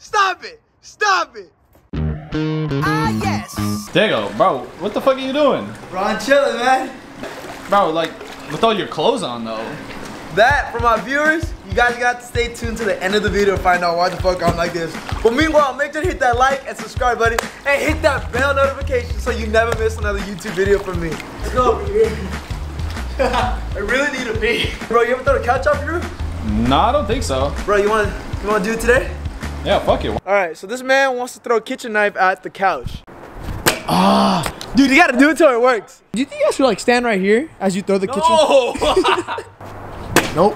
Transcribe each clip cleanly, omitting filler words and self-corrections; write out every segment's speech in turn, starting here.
Stop it! Stop it! Ah, yes! Diego, bro, what the fuck are you doing? Bro, I'm chilling, man. Bro, like, with all your clothes on, though. That, for my viewers, you guys got to stay tuned to the end of the video to find out why the fuck I'm like this. But meanwhile, make sure to hit that like and subscribe button and hit that bell notification so you never miss another YouTube video from me. Let's go over here. I really need a pee. Bro, you ever throw the couch off your roof? Nah, I don't think so. Bro, you wanna do it today? Yeah, fuck it. Alright, so this man wants to throw a kitchen knife at the couch. Ah, dude, you gotta do it till it works. Do you think I should like stand right here as you throw the kitchen? Nope.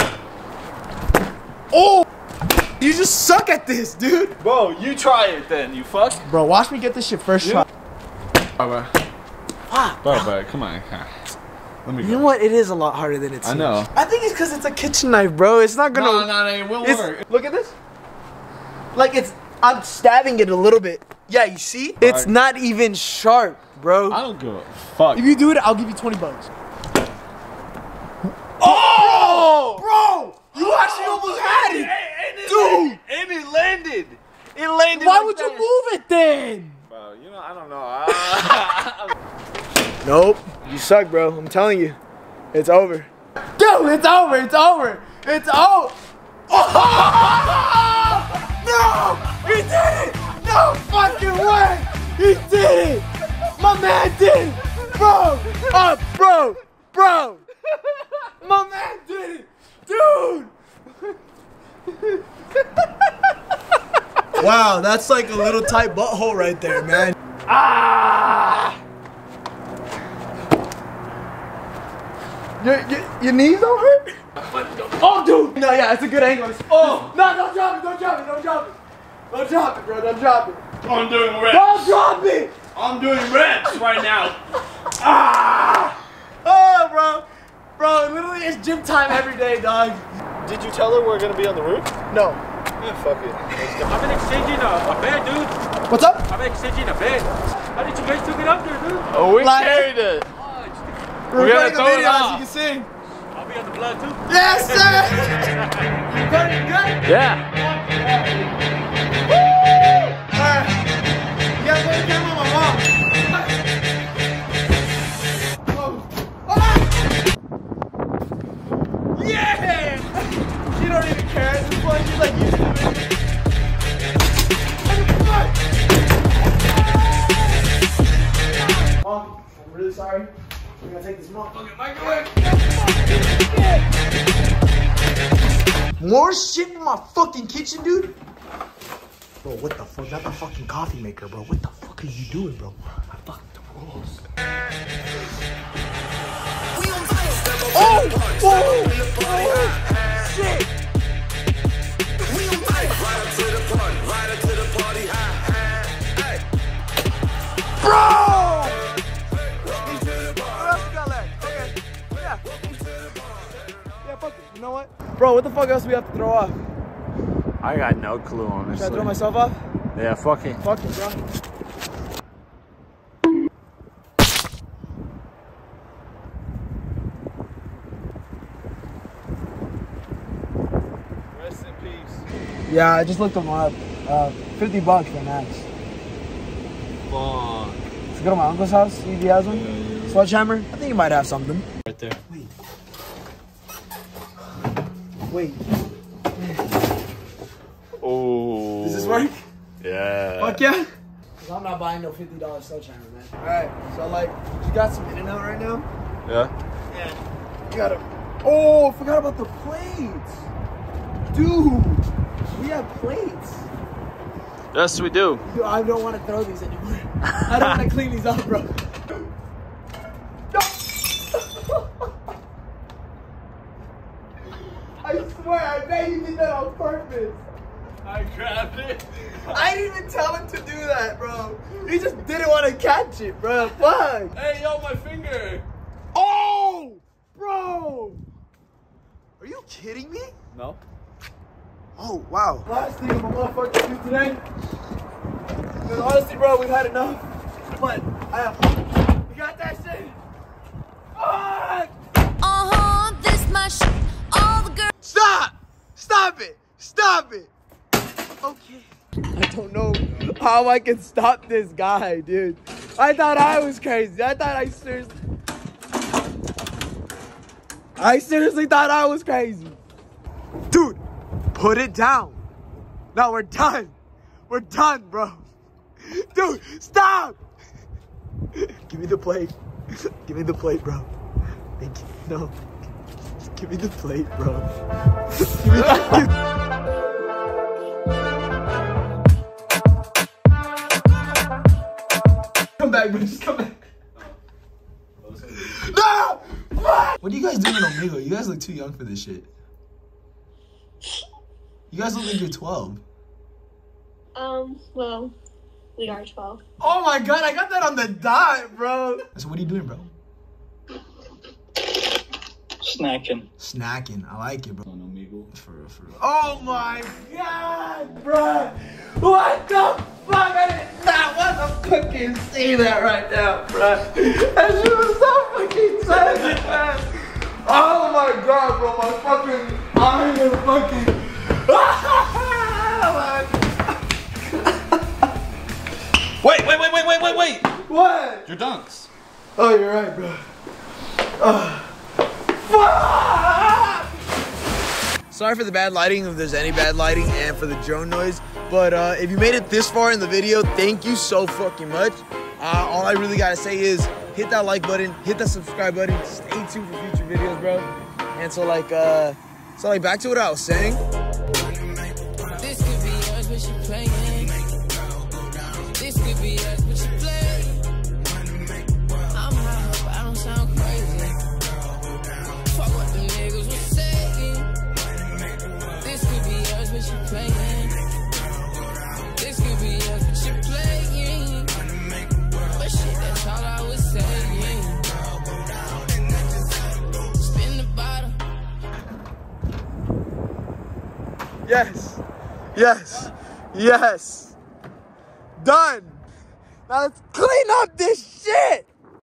Oh! You just suck at this, dude. Bro, you try it then, you fuck. Bro, watch me get this shit first try. Bro, come on. Let me go. You know what? It is a lot harder than it seems. I know. I think it's because it's a kitchen knife, bro. It's not gonna. No, it will work. Look at this. Like I'm stabbing it a little bit. Yeah, you see? It's not even sharp, bro. I don't give a fuck. If you do it, I'll give you 20 bucks. Oh! Bro! You actually almost had it! Dude! And it landed! It landed. Why would you move it then? Bro, you know, I don't know. Nope. You suck, bro. I'm telling you. It's over. Dude, it's over. It's over. It's over. Oh! No! He did it! No fucking way! He did it! My man did it! Bro! Bro! My man did it! Dude! Wow, that's like a little tight butthole right there, man. Ah! Your knees don't hurt? Oh, dude! No, yeah, it's a good angle. Oh! No, don't drop it, don't drop it, don't drop it. Don't drop it, bro, don't drop it. I'm doing reps. Don't drop it! I'm doing reps right now. Ah! Oh, bro. Bro, literally it's gym time every day, dog. Did you tell her we're gonna be on the roof? No. Yeah, fuck it. I've been exchanging a bed, dude. What's up? I've been exchanging a bed. How did you guys took it up there, dude? Oh, we Like- carried it. We're We gotta recording a throw it video, as off. you can see. I'll be on the blood, too. Yes, sir! You got it good? Yeah. Alright. You gotta go to the camera with my mom. Yeah! She don't even care at this point. She's like, you do it. Mom, I'm really sorry. We're gonna take this motherfucking microwave. More shit in my fucking kitchen, dude? Bro, what the fuck? That's a fucking coffee maker, bro. What the fuck are you doing, bro? I fucked the rules. Oh! Shit! Bro! You know what? Bro, what the fuck else do we have to throw off? I got no clue, honestly. Should I throw myself off? Yeah, fuck it. Fuck it, bro. Rest in peace. Yeah, I just looked them up. 50 bucks for an axe. Fuck. Let's go to my uncle's house, see if he has one. Sledgehammer? I think he might have something. Right there. Wait. Oh. Does this work? Yeah. Fuck yeah. Cause I'm not buying no $50 sledgehammer, man. Alright, so like, you got some In-N-Out right now? Yeah. Yeah. You got a... Oh, I forgot about the plates. Dude, we have plates. Yes, we do. Dude, I don't want to throw these anymore. I don't want to clean these up, bro. I swear, I bet you did that on purpose. I grabbed it. I didn't even tell him to do that, bro. He just didn't want to catch it, bro. Fuck. Hey, yo, my finger. Oh, bro. Are you kidding me? No. Oh, wow. Last thing I'm a motherfucker do today. Because honestly, bro, we've had enough. But we got that shit. Fuck. This my shit. All the girls. Stop! Stop it! Stop it! Okay. I don't know how I can stop this guy, dude. I thought I was crazy. I seriously thought I was crazy. Dude, put it down. No, we're done. We're done, bro. Dude, stop. Give me the plate. Give me the plate, bro. Thank you. No. Just give me the plate, bro. Give me that. Come back, bro. Just come back. No! What are you guys doing in Omegle? You guys look too young for this shit. You guys look like you're 12. Well, we are 12. Oh my god, I got that on the dot, bro. So what are you doing, bro? Snacking. Snacking. I like it, bro. On Omegle. For real, for real. Oh my god, bro. What the fuck? I did not want to fucking see that right now, bro. That shit was so fucking tragic, man. Oh my god, bro. My fucking eyes are fucking... Wait. What? Your dunks. Oh, you're right, bro. Sorry for the bad lighting, if there's any bad lighting, and for the drone noise. But if you made it this far in the video, thank you so fucking much. All I really gotta say is hit that like button, hit that subscribe button, stay tuned for future videos, bro. And so like back to what I was saying. This could be us, but she playing. This could be us, but she playing. I'm high, but I don't sound crazy. Fuck what the niggas was saying. This could be us, but she playing. This could be us, but she playing. But shit, that's all I was saying. Spin the bottle. Yes, yes, yes. Done. Now let's clean up this shit.